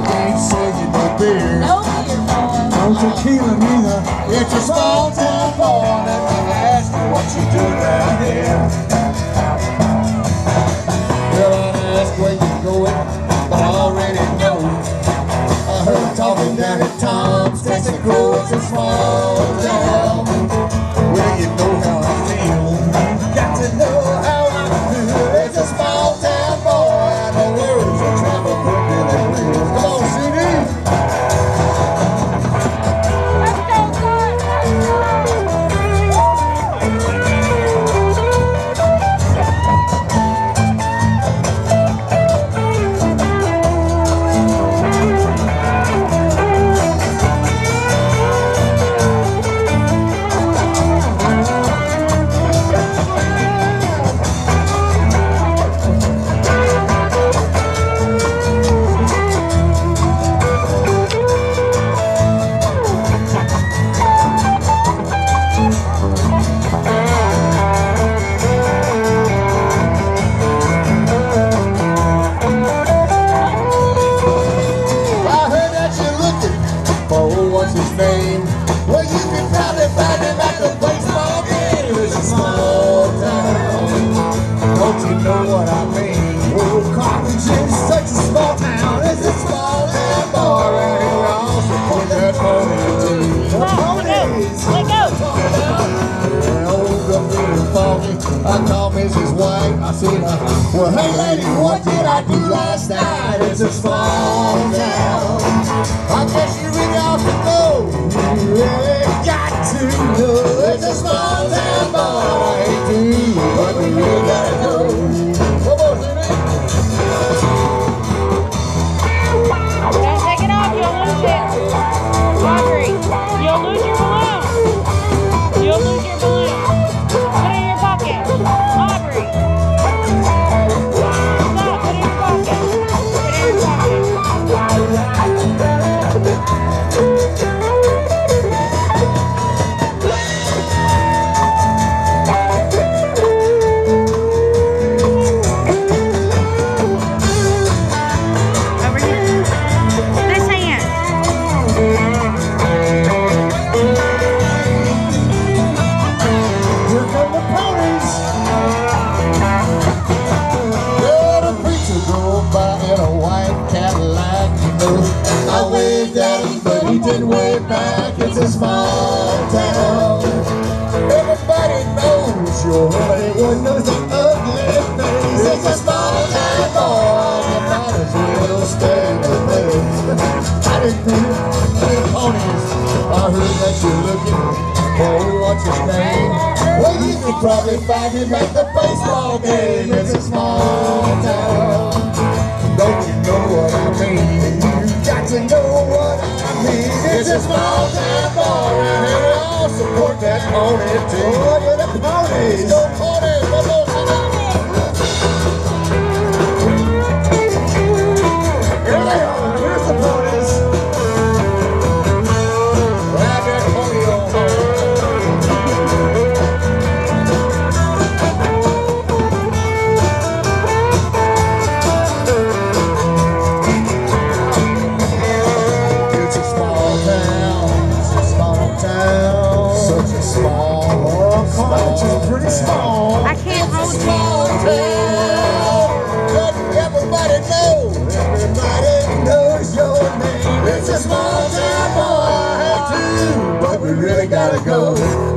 ain't singing no beer. No beer, boy. No tequila neither. It's a small town boy. Let me ask you what you do down here. Well, I ask where you going, but I already know. I heard talking down at Tom's Texaco. It's a small town. Well, you know how I feel. Got to know how I feel. It's a small town boy. I know words are trying to put me in the wheels. Come on, CD. Let's go, son. What's his name? Well, you can probably find him at the baseball game. It's a small town. Don't you know what I mean? Oh, Carthage is such a small town. It's a small town boy right here. I also put that pony too. The ponies. Let go. Yeah, old up really foggy. I called Mrs. White. I said, well, hey lady, what did I do last night? It's a small town. I guess you really ought to know. You really got to know. It's a small town boy. I hate to, but we really gotta know. Come on, Jimmy. Don't take it off, you'll lose it. Audrey, you'll lose your balloon. You'll lose your balloon. Put it in your pocket. Audrey. Stop, put it in your pocket. Put it in your pocket. Over here. This hand. Here come the ponies. Well, the preacher drove by in a white Cadillac, you know. I waved at him, but he didn't wave back. It's a small town. Everybody knows your Hollywood knows the ugly face. It's a small town boy. You might as well stay in the place. I didn't think the ponies. I heard that you're looking for what's his name. Well, you can probably find him at the baseball game. It's a small town. Don't you know what I mean? You got to know what I mean. It's a small town boy right here. I'll support that pony too. Look at the ponies. Go ponies. Come on, sit down. Here they are. Here's the ponies. Ride that pony on home. Pretty small. I can't hold you. Small town. Doesn't everybody know? Everybody knows your name. It's a small town boy, I have to, but we really gotta go.